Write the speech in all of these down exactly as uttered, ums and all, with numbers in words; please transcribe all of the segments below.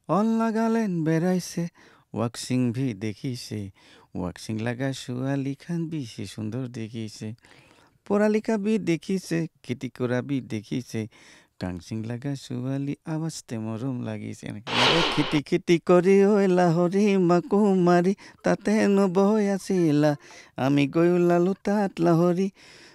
All Nagaland বেড়াইছে waxing ভি দেখিছে ওয়াক্সিং লাগা ছোৱালী খান বেছি সুন্দৰ দেখিছে পৰালিকা বি দেখিছে খেতি কৰা বি দেখিছে কাংচিং লাগা ছোৱালী আৱাজতে মৰম লাগিছে এনেকে। এ খেতি খেতি কৰি ঐ লাহৰি মাকো মাৰি তাতে নবৈ আছিলা আমি গৈ ওলালো তাত লাহৰি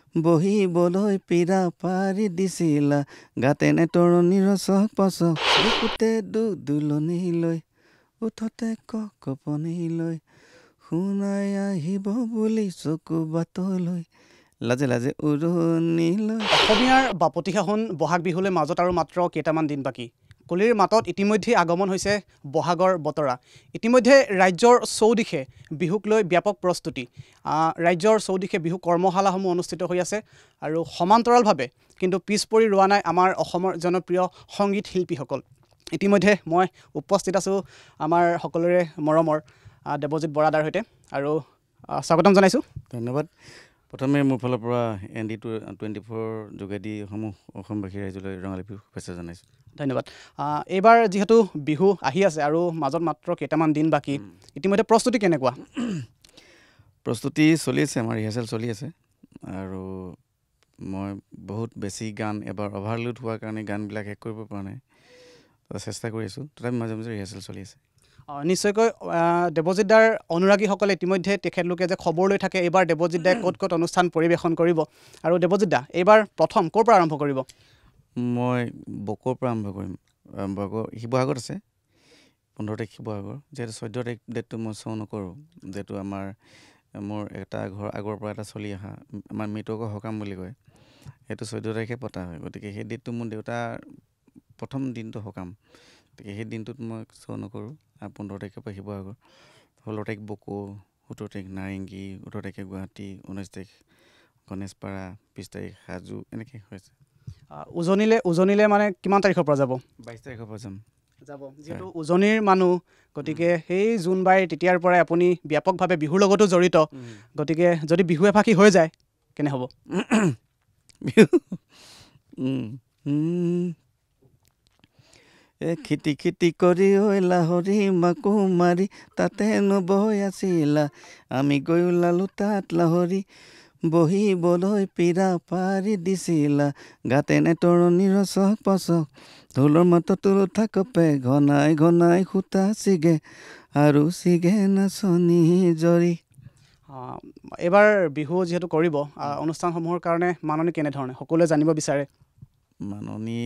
বহিবলৈ পীৰা পাৰি দিছিলা গাতেনে তৰণিৰ চক পচক বুকুতে দু দুলনি লৈ উঠতে কপনি লৈ শুনাই আহিব বুলি চকু বাটলৈ লাজে লাজে উৰণি লৈ। অসমীয়াৰ বাপতিসাহোন বহাগ বিহুলৈ মাজত আৰু মাত্ৰ কেইটামান দিন বাকী। কলিৰ মাতত ইতিমধ্যে আগমন হৈছে বহাগৰ বতৰা। ইতিমধ্যে ৰাজ্যৰ চৌদিশে বিহুক লৈ ব্যাপক প্ৰস্তুতি। ৰাজ্যৰ চৌদিশে বিহু কৰ্মশালাসমূহ অনুষ্ঠিত হৈ আছে আৰু সমান্তৰালভাৱে কিন্তু পিছ পৰি ৰোৱা নাই আমাৰ অসমৰ জনপ্ৰিয় সংগীত শিল্পীসকল। ইতিমধ্যে মই উপস্থিত আছোঁ আমাৰ সকলোৰে মৰমৰ দেৱজিৎ বৰাদাৰ সৈতে আৰু স্বাগতম জনাইছোঁ। ধন্যবাদ। প্ৰথমে মোৰ ফালৰ পৰা N D two twenty four যোগেদি সমূহ অসমবাসী ৰাইজলৈ ৰঙালী বিহু শুভেচ্ছা জনাইছোঁ। ধন্যবাদ। এইবাৰ যিহেতু বিহু আহি আছে আৰু মাজত মাত্ৰ কেইটামান দিন বাকী, ইতিমধ্যে প্ৰস্তুতি কেনেকুৱা? প্ৰস্তুতি চলি আছে, আমাৰ ৰিহাৰ্চেল চলি আছে আৰু মই বহুত বেছি গান এবাৰ অভাৰলোড হোৱাৰ কাৰণে গানবিলাক শেষ কৰিব পৰা নাই, চেষ্টা কৰি আছোঁ। তথাপি মাজে মাজে ৰিহাৰ্চেল চলি আছে। নিশ্চয়কৈ দেৱজিৎ দাৰ অনুৰাগীসকলে ইতিমধ্যে তেখেতলোকে যে খবৰ লৈ থাকে এইবাৰ দেৱজিৎ দাই ক'ত ক'ত অনুষ্ঠান পৰিৱেশন কৰিব, আৰু দেৱজিৎ দা এইবাৰ প্ৰথম ক'ৰ পৰা আৰম্ভ কৰিব? মই বকৰ পৰা আৰম্ভ কৰিম। বকৰ শিৱসাগৰত আছে, পোন্ধৰ তাৰিখ শিৱসাগৰ। যিহেতু চৈধ্য তাৰিখ ডেটটো মই শ্ব' নকৰোঁ, যিহেতু আমাৰ মোৰ এটা ঘৰ আগৰ পৰা এটা চলি অহা আমাৰ মৃতকৰ সকাম বুলি কয়, সেইটো চৈধ্য তাৰিখে পতা হয়। গতিকে সেই ডেটটো মোৰ দেউতাৰ প্ৰথম দিনটো সকাম, গতিকে সেই দিনটোত মই শ্ব' নকৰোঁ। আৰু পোন্ধৰ তাৰিখৰ পৰা শিৱসাগৰ, ষোল্ল তাৰিখ বকো, সোতৰ তাৰিখ নাৰেংগী, ওঠৰ তাৰিখে গুৱাহাটী, ঊনৈছ তাৰিখ গণেশপাৰা, বিছ তাৰিখ হাজো, এনেকৈ হৈছে। উজনিলে উজনিলে মানে কিমান তাৰিখৰ পৰা যাব? বাইছ তাৰিখৰ পৰা যাম। যাব যিহেতু উজনিৰ মানুহ, গতিকে সেই জোনবাই তেতিয়াৰ পৰাই আপুনি ব্যাপকভাৱে বিহুৰ লগতো জড়িত। গতিকে যদি বিহু এফাঁকি হৈ যায় কেনে হ'ব? এ খেতি খেতি কৰি ঐ লাহৰি মাকো মাৰি তাতে নবৈ আছিলা আমি গৈ ওলালো তাত লাহৰি বহিবলৈ পীৰা পাৰি দিছিলা গাতেনে তৰণিৰ চক পচক ঢোলৰ মাতত উঠা কপে ঘনাই ঘনাই সূতা ছিগে আৰু ছিগে নাচনি জৰি। এইবাৰ বিহু যিহেতু কৰিব, অনুষ্ঠানসমূহৰ কাৰণে মাননি কেনেধৰণে সকলোৱে জানিব বিচাৰে? মাননি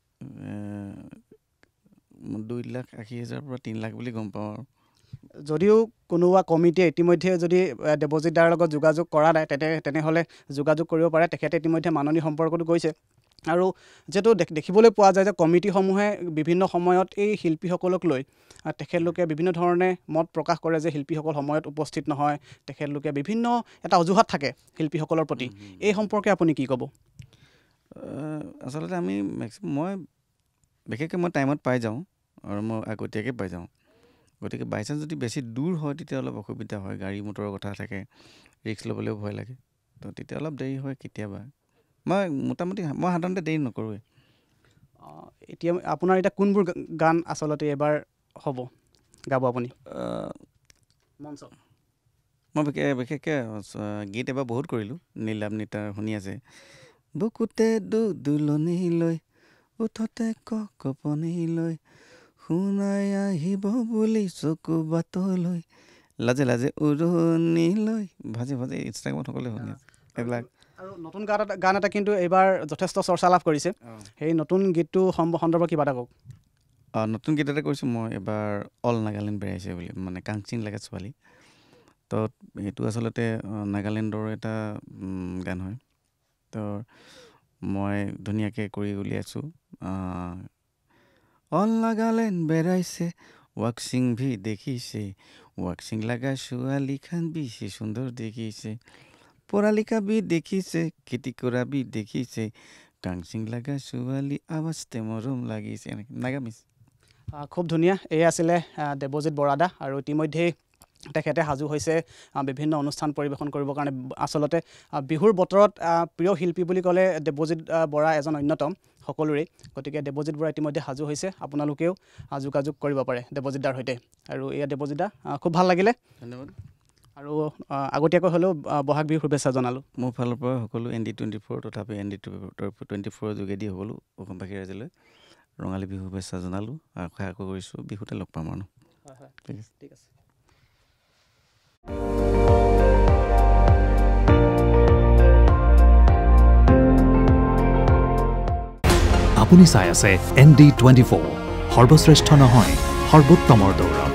দুই লাখ আশী হাজাৰৰ পৰা তিনি লাখ বুলি গম পাওঁ। আৰু যদিও কোনোবা কমিটিয়ে ইতিমধ্যে যদি দেৱজিৎ দাৰ লগত যোগাযোগ কৰা নাই, তেনে তেনেহ'লে যোগাযোগ কৰিব পাৰে। তেখেতে ইতিমধ্যে মাননি সম্পৰ্কটো কৈছে। আৰু যিহেতু দেখিবলৈ পোৱা যায় যে কমিটিসমূহে বিভিন্ন সময়ত এই শিল্পীসকলক লৈ তেখেতলোকে বিভিন্ন ধৰণে মত প্ৰকাশ কৰে যে শিল্পীসকল সময়ত উপস্থিত নহয়, তেখেতলোকে বিভিন্ন এটা অজুহাত থাকে শিল্পীসকলৰ প্ৰতি। এই সম্পৰ্কে আপুনি কি ক'ব? আচলতে আমি মেক্সিমাম মই বিশেষকৈ মই টাইমত পাই যাওঁ আৰু মই আগতীয়াকৈ পাই যাওঁ। গতিকে বাই চান্স যদি বেছি দূৰ হয় তেতিয়া অলপ অসুবিধা হয়, গাড়ী মটৰৰ কথা থাকে, ৰিস্ক ল'বলৈও ভয় লাগে, তো তেতিয়া অলপ দেৰি হয় কেতিয়াবা। মই মোটামুটি মই সাধাৰণতে দেৰি নকৰোঁৱে। এতিয়া আপোনাৰ এতিয়া কোনবোৰ গান আচলতে এবাৰ হ'ব গাব আপুনি মঞ্চ? মই বিশেষ বিশেষকৈ গীত এবাৰ বহুত কৰিলোঁ। নীলাম নিতাৰ শুনি আছে, বুকুতে দু দুলনি লৈ উঠতে কপনি লৈ শুনাই আহিব বুলি চকু বাটলৈ লাজে লাজে উৰণি লৈ ভাজে ভাজে ইনষ্টাগ্ৰামত সকলোৱে শুনি আছে এইবিলাক। আৰু নতুন গান এটা গান এটা কিন্তু এইবাৰ যথেষ্ট চৰ্চা লাভ কৰিছে, সেই নতুন গীতটো সন্দৰ্ভত কিবা এটা কওক। অঁ, নতুন গীত এটা কৰিছোঁ মই এবাৰ, অল নাগালেণ্ড বেৰাইছে বুলি, মানে কাংচিং লাগা ছোৱালী। তো সেইটো আচলতে নাগালেণ্ডৰ এটা গান হয়। তো মই ধুনীয়াকৈ কৰি উলিয়াইছোঁ। অল নাগালেণ্ড বেৰাইছে ৱাক্সিং ভি দেখিছে ৱাক্সিং লাগা ছোৱালী খান বেছি সুন্দৰ দেখিছে পৰালিকা বি দেখিছে খেতি কৰা বি দেখিছে কাংচিং লাগা ছোৱালী আৱাজতে মৰম লাগিছে এনেকৈ নাগামিছ। খুব ধুনীয়া। এই আছিলে দেৱজিৎ বৰাদা, আৰু ইতিমধ্যেই তেখেতে সাজু হৈছে বিভিন্ন অনুষ্ঠান পৰিৱেশন কৰিবৰ কাৰণে। আচলতে বিহুৰ বতৰত প্ৰিয় শিল্পী বুলি ক'লে দেৱজিৎ বৰা এজন অন্যতম। সকলোৰে গতিকে দেৱজিৎ বৰা ইতিমধ্যে সাজু হৈছে আপোনালোকেও যোগাযোগ কৰিব পাৰে দেৱজিৎ দাৰ সৈতে আৰু এয়া দেৱজিৎ দা খুব ভাল লাগিলে ধন্যবাদ আৰু আগতীয়াকৈ হ'লেও বহাগ বিহুৰ শুভেচ্ছা জনালোঁ মোৰ ফালৰ পৰা সকলো এন ডি টুৱেণ্টি ফ'ৰ তথাপি এন ডি টুৱেণ্টি ফ'ৰৰ যোগেদি সকলো অসমবাসী ৰাইজলৈ ৰঙালী বিহু শুভেচ্ছা জনালোঁ আশা কৰিছোঁ বিহুতে লগ পাম আৰু হয় হয় ঠিক আছে ঠিক আছে আপুনি চাই আছে এন ডি টুৱেণ্টি ফ'ৰ সৰ্বশ্ৰেষ্ঠ নহয় সৰ্বোত্তমৰ দৌৰ